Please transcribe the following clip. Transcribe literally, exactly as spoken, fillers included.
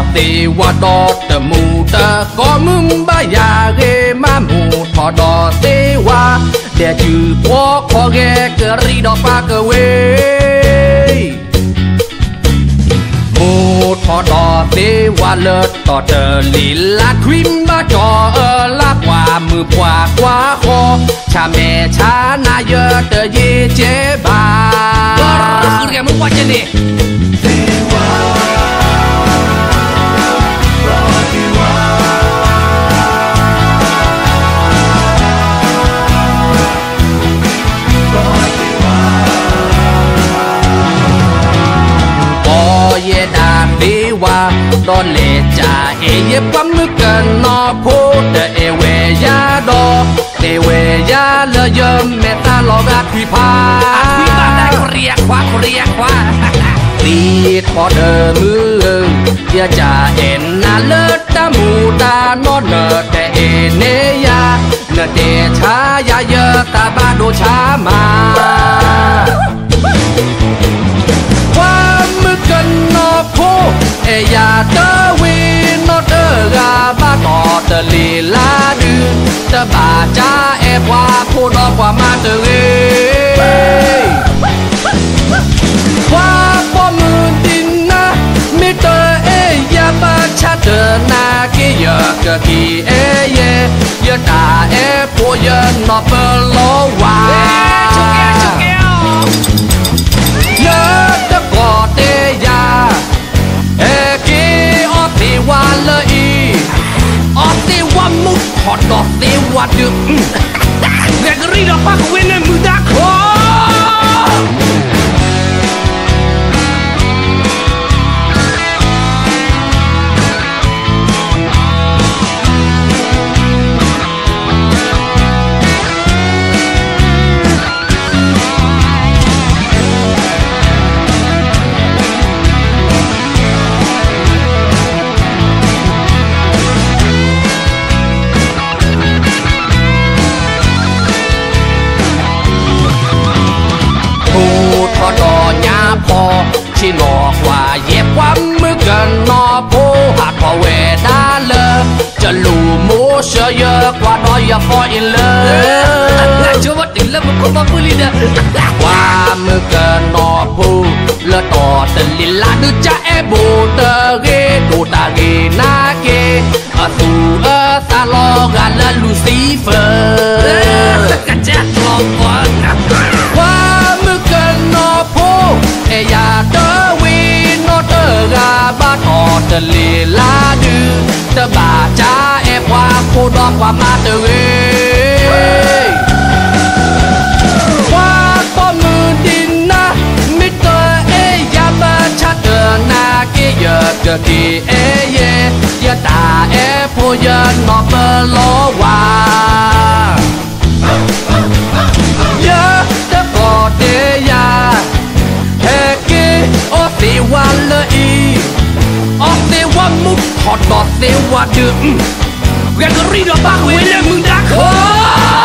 tì qua đò tờ mù tờ có mưng ba già ghê má mù thọ đò tê qua để chữ quá khó ghê cơ ri đò pa cơ quê mù thọ đò tê qua lợt tọ tờ lì lá cream ba trò ơ lá quả mưa quả quá khó cha mẹ cha na giờ tờ dê chế bà ghê muốn qua chân đi ye đà đi qua đo lệ cha e ye bấm nước cần nó phố để e về giá đo để về giá lỡ dâm mẹ ta lo gạt quy pha quy pha đại korea quá korea quá đi thọ đờ mưa ye cha em na lỡ ta mù ta nó nợ để e nê ya nợ để cha ya ye ta ba đồ cha mà cần nó phố e ya tơ vi nó tơ ga ba tỏ tơ lì la đư tơ bà cha e qua phố đó qua ma tơ ghê qua phố mưa tin na mi tơ e ya ba cha tơ na kia giờ cơ kỳ e ye giờ ta e phố giờ nó bơ lo qua nhớ tơ có tê ya e ki o ti wa le i o ti wa mu hot do ti wa du Gregory do pa ko wene mu da ko chỉ nọ qua dẹp quá mới gần nọ phố hạt vào về đá lơ chờ lù mố sơ yơ qua đó giờ for in love chưa mất in love không có vui đi qua mới gần nọ phố lơ tỏ tình lì lá đưa cha e bồ tơ ghê đồ ta ghê na ghê ở tù ở xa lo gà lơ Lucifer cả cha lo quá qua mới gần nọ phố e ya tơ vi nó tơ ga ba tỏ tơ lì la đư tơ bà cha e qua phố đó qua ma tơ ghê qua có mưa tin na mi tơ e ya ba cha tơ na kia giờ cơ kỳ e ye giờ ta e phố giờ nó bơ lo qua giờ tơ có tê ya he ki o ti wa le i o ti wa mu hot do ti wa du Gregory do pa ko le mu da ko